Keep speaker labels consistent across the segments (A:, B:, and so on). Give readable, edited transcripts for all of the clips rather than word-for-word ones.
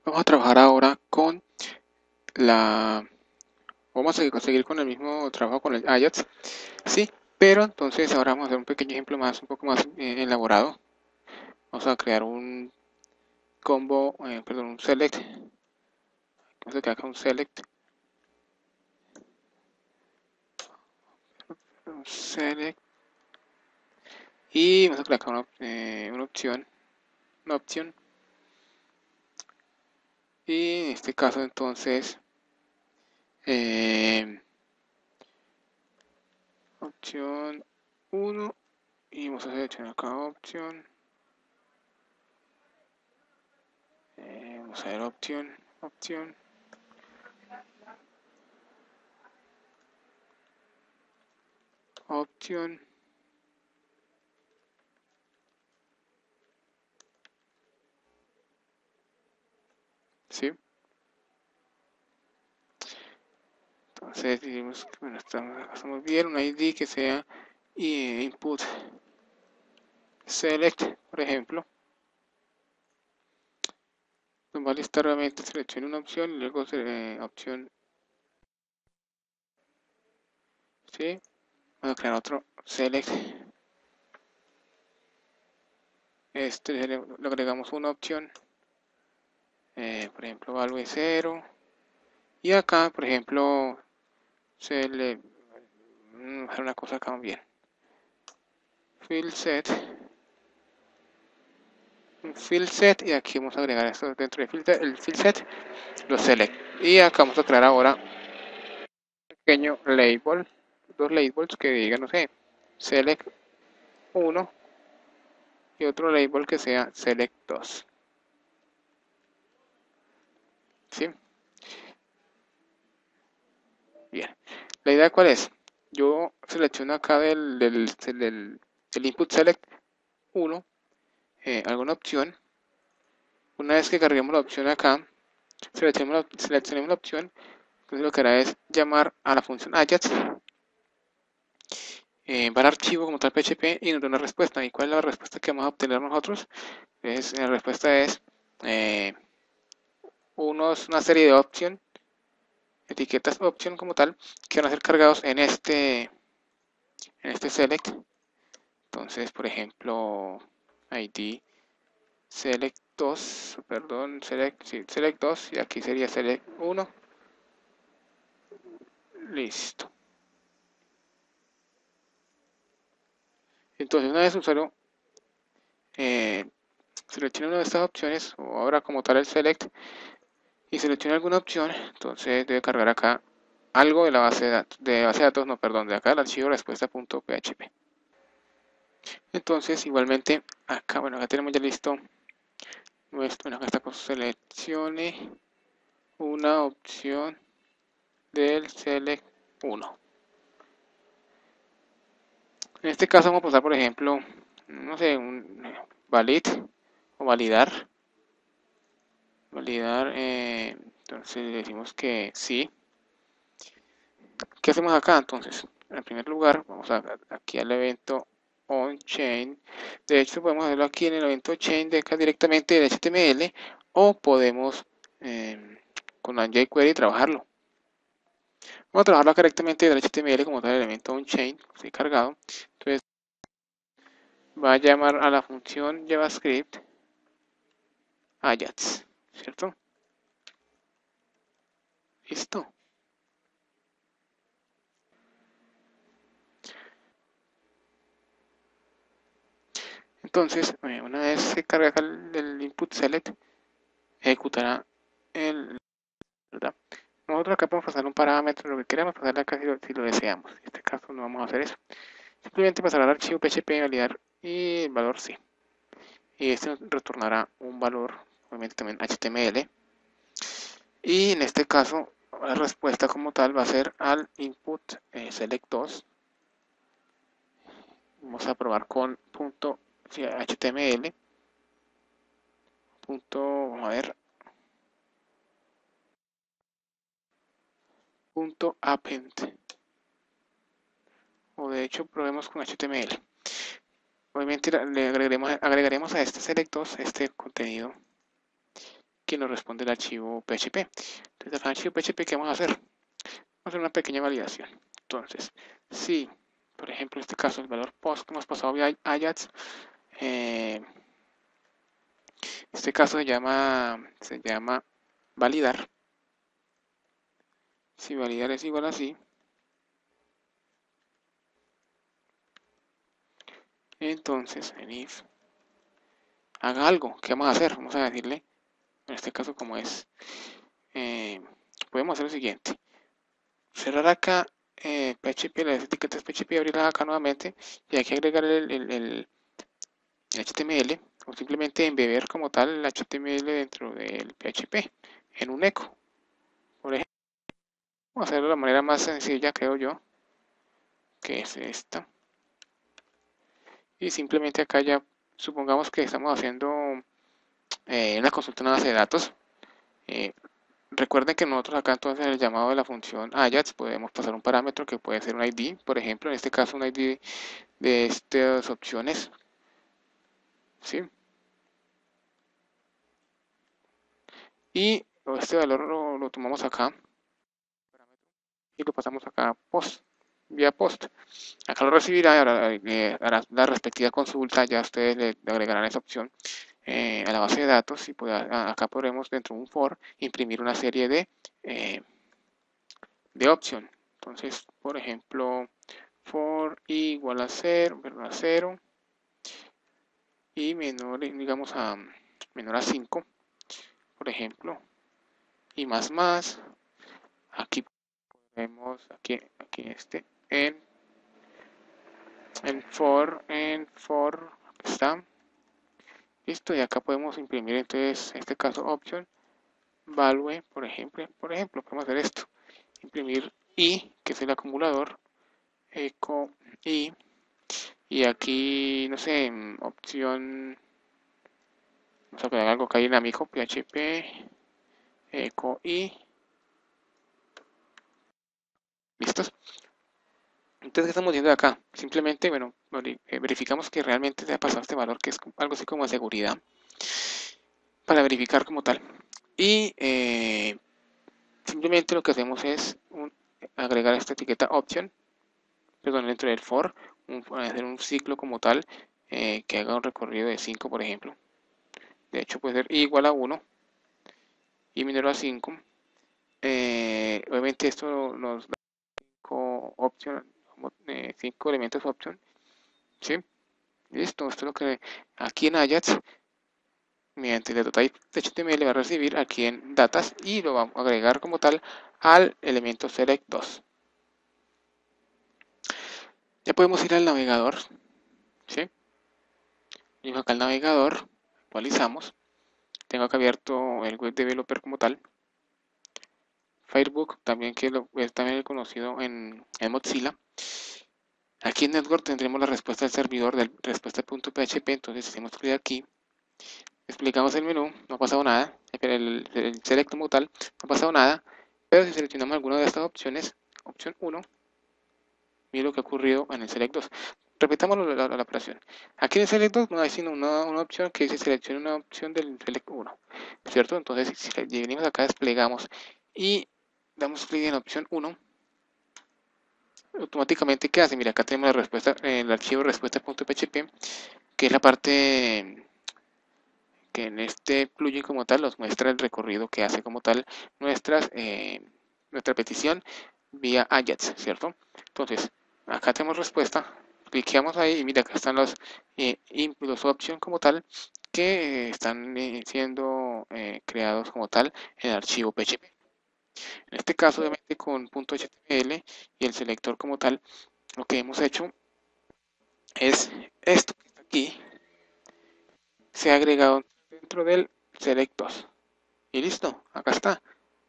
A: Vamos a trabajar ahora con la... Vamos a seguir con el mismo trabajo con el Ajax, sí, pero entonces ahora vamos a hacer un pequeño ejemplo un poco más elaborado. Vamos a crear un combo, perdón, un select. Vamos a crear acá un select, y vamos a crear acá una opción, y en este caso entonces, eh, opción 1, y vamos a seleccionar acá opción. Vamos a ver opción, opción, ¿sí? Entonces decimos que bueno, estamos bien, un ID que sea input select, por ejemplo. Nos va a listar nuevamente, seleccione una opción y luego opción, ¿sí? Vamos a crear otro select. Le agregamos una opción, por ejemplo, value 0. Y acá, por ejemplo, hacer una cosa acá bien. Field set. Un field set, y aquí vamos a agregar esto dentro del el field set, los select. Y acá vamos a crear ahora un pequeño label, dos labels que digan, no sé, select 1 y otro label que sea select 2. ¿Sí? Bien. La idea cuál es? Yo selecciono acá del input select 1 alguna opción. Una vez que carguemos la opción acá, seleccionemos la opción. Entonces lo que hará es llamar a la función Ajax, va al archivo como tal PHP y nos da una respuesta. ¿Y cuál es la respuesta que vamos a obtener nosotros? La respuesta es eh, una serie de etiquetas option como tal, que van a ser cargados en este select. Entonces, por ejemplo, ID select 2, perdón, select 2, y aquí sería select 1. Listo. Entonces, una vez el usuario seleccione una de estas opciones, o ahora como tal el select, y seleccione alguna opción, entonces debe cargar acá algo de la base de datos, no, perdón, de acá el archivo respuesta.php. Entonces, igualmente, acá, bueno, acá tenemos ya listo nuestro, acá está con seleccione una opción del select 1. En este caso vamos a pasar, por ejemplo, no sé, un valid o validar, entonces decimos que sí. ¿Qué hacemos acá entonces? En primer lugar, vamos aquí al evento onChain. De hecho, podemos hacerlo aquí en el evento chain de acá directamente del HTML, o podemos con la jQuery trabajarlo. Vamos a trabajarlo acá directamente del HTML como tal, el evento onChain, así cargado. Entonces va a llamar a la función JavaScript Ajax, ¿cierto? Listo. Entonces, una vez se carga acá el input select, ejecutará el, ¿verdad? Nosotros acá podemos pasar un parámetro, lo que queramos pasarle acá si lo deseamos. En este caso no vamos a hacer eso. Simplemente pasar al archivo PHP, validar y el valor sí. Y este nos retornará un valor, obviamente también HTML. Y en este caso, la respuesta como tal va a ser al input select 2. Vamos a probar con punto HTML. Vamos a ver, punto append. O de hecho, probemos con HTML. Obviamente le agregaremos a este select 2 este contenido que nos responde el archivo PHP. Entonces, acá en el archivo PHP, ¿qué vamos a hacer? Vamos a hacer una pequeña validación. Entonces, si, por ejemplo, en este caso, el valor post que hemos pasado vía Ajax, este caso se llama validar. Si validar es igual a así, entonces en if haga algo. ¿Qué vamos a hacer? Vamos a decirle, en este caso como es, eh, podemos hacer lo siguiente. Cerrar acá PHP, las etiquetas PHP, abrirlas acá nuevamente y aquí agregar el HTML o simplemente embeber como tal el HTML dentro del PHP en un eco. Por ejemplo, vamos a hacerlo de la manera más sencilla, creo yo, que es esta. Y simplemente acá ya supongamos que estamos haciendo una consulta en una base de datos. Eh, Recuerden que nosotros acá entonces en el llamado de la función Ajax podemos pasar un parámetro que puede ser un ID, por ejemplo, en este caso un ID de estas opciones, ¿sí? Y este valor lo tomamos acá y lo pasamos acá a post, vía post. Acá lo recibirá y hará la respectiva consulta, ya ustedes le agregarán esa opción a la base de datos y pues acá podremos dentro de un for imprimir una serie de opción. Entonces, por ejemplo, for igual a 0, a 0 y menor, digamos, menor a 5, por ejemplo, y más, aquí vemos, aquí en for, está, listo, y acá podemos imprimir entonces, en este caso, option, value, por ejemplo, podemos hacer esto, imprimir i, que es el acumulador, eco i, y aquí, no sé, opción, vamos a pegar algo acá dinámico, php, eco i, listos. Entonces, ¿qué estamos viendo acá? Simplemente, bueno, verificamos que realmente se ha pasado este valor, que es algo así como seguridad, para verificar como tal. Y simplemente lo que hacemos es agregar esta etiqueta option, perdón, dentro del for, hacer un ciclo como tal, que haga un recorrido de 5, por ejemplo. De hecho, puede ser igual a 1 y menor a 5. Obviamente esto nos da 5 option, 5 elementos option, ¿sí? Listo, esto es lo que aquí en Ajax, mediante el datatype HTML va a recibir aquí en datas y lo vamos a agregar como tal al elemento select 2. Ya podemos ir al navegador, ¿sí? Y acá al navegador, actualizamos. Tengo acá abierto el web developer como tal. Firebug, también que es también conocido en Mozilla. Aquí en Network tendremos la respuesta del servidor del respuesta.php, entonces hacemos clic aquí, explicamos el menú, no ha pasado nada, el select como tal, no ha pasado nada, pero si seleccionamos alguna de estas opciones, opción 1, mire lo que ha ocurrido en el select 2. Repitamos la operación. Aquí en el select 2 no hay sino una opción que dice seleccione una opción del select 1, ¿cierto? Entonces si venimos acá, desplegamos y damos clic en la opción 1, automáticamente, ¿qué hace? Mira, acá tenemos la respuesta, el archivo respuesta.php, que es la parte que en este plugin como tal nos muestra el recorrido que hace como tal nuestra petición vía Ajax, ¿cierto? Entonces, acá tenemos respuesta, cliqueamos ahí y mira, acá están los options como tal que están siendo creados como tal en el archivo PHP. En este caso, obviamente, con .html y el selector como tal, lo que hemos hecho es esto que está aquí, se ha agregado dentro del select 2. Y listo, acá está.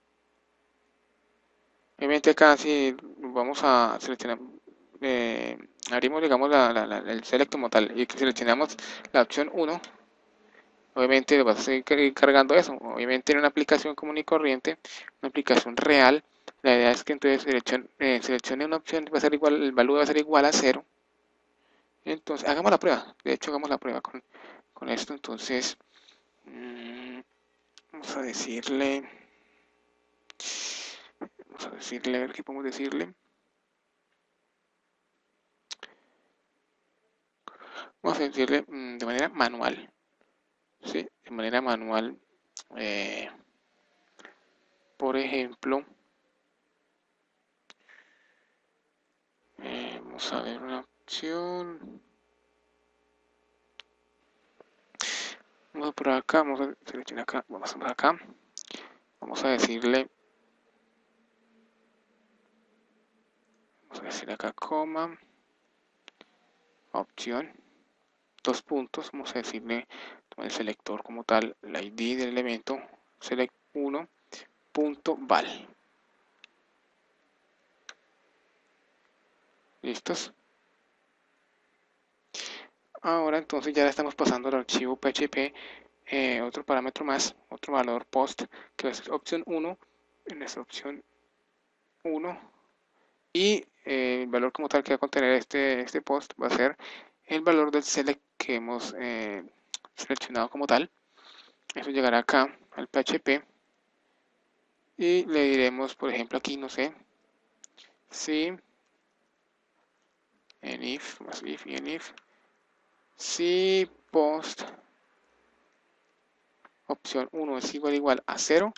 A: Obviamente acá si vamos a seleccionar, abrimos digamos el select como tal y seleccionamos la opción 1, obviamente vas a seguir cargando eso. Obviamente en una aplicación común y corriente, una aplicación real, la idea es que entonces seleccione una opción, va a ser igual, el valor va a ser igual a 0. Entonces, hagamos la prueba. De hecho, hagamos la prueba con esto. Entonces, Vamos a decirle, a ver qué podemos decirle. Vamos a decirle de manera manual, ¿sí? De manera manual, por ejemplo, vamos a ver una opción. Vamos por acá, vamos a seleccionar acá, vamos por acá. Vamos a decirle, vamos a decir acá coma, opción, dos puntos, vamos a decirle el selector como tal, la ID del elemento, select 1, punto val. ¿Listos? Ahora entonces ya le estamos pasando al archivo PHP otro parámetro más, otro valor post, que es opción 1, en esta opción 1, y el valor como tal que va a contener este post va a ser el valor del select que hemos seleccionado como tal. Eso llegará acá al PHP y le diremos, por ejemplo, aquí, no sé, si en if, más if y en if, si post opción 1 es igual a 0,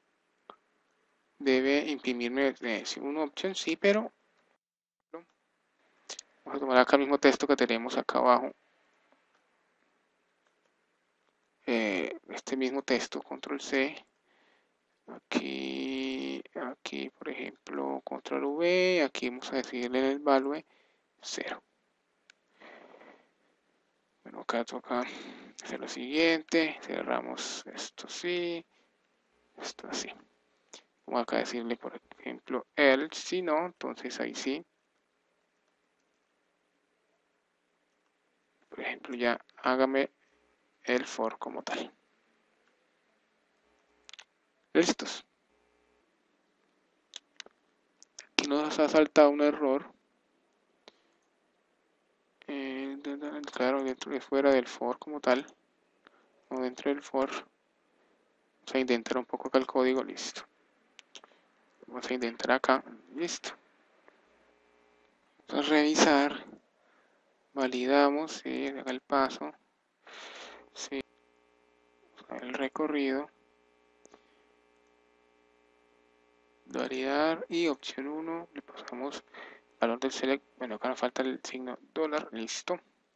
A: debe imprimirme una opción sí, pero vamos a tomar acá el mismo texto que tenemos acá abajo, este mismo texto, control C, aquí por ejemplo control V, aquí vamos a decirle el value 0. Bueno, acá toca hacer lo siguiente, cerramos esto sí, esto así. Vamos acá a decirle por ejemplo else, si no, entonces ahí sí. Por ejemplo ya hágame el for como tal. Listos. Aquí nos ha saltado un error. Claro, dentro de fuera del for como tal. O dentro del for. Vamos a intentar un poco acá el código. Listo. Vamos a intentar acá. Listo. Vamos a revisar. Validamos. Sí, haga el paso. Sí. El recorrido. Validar. Y opción 1. Le pasamos valor del select. Bueno, acá nos falta el signo dólar. Listo.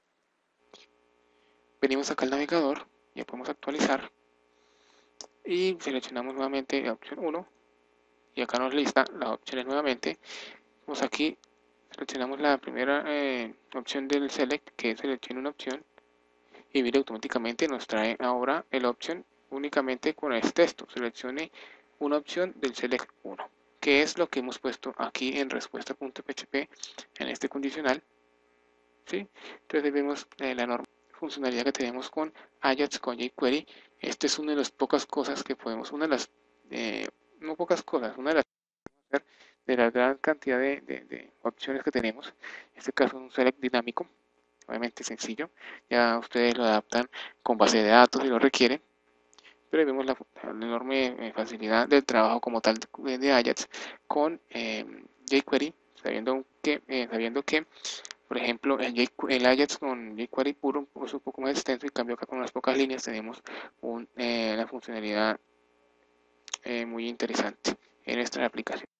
A: Venimos acá al navegador. Ya podemos actualizar. Y seleccionamos nuevamente la opción 1. Y acá nos lista las opciones nuevamente. Vamos aquí, seleccionamos la primera opción del select, que es seleccione una opción, y mire, automáticamente nos trae ahora el option únicamente con este texto. Seleccione una opción del select 1, que es lo que hemos puesto aquí en respuesta.php en este condicional. ¿Sí? Entonces vemos la enorme funcionalidad que tenemos con Ajax, con jQuery. Esta es una de las pocas cosas que podemos, no pocas cosas, una de las de la gran cantidad de opciones que tenemos. En este caso es un select dinámico, obviamente sencillo. Ya ustedes lo adaptan con base de datos si lo requieren. Pero ahí vemos la enorme facilidad del trabajo como tal de Ajax con jQuery, sabiendo que por ejemplo, el Ajax con jQuery puro es un poco más extenso, y cambio acá con unas pocas líneas tenemos una funcionalidad muy interesante en nuestra aplicación.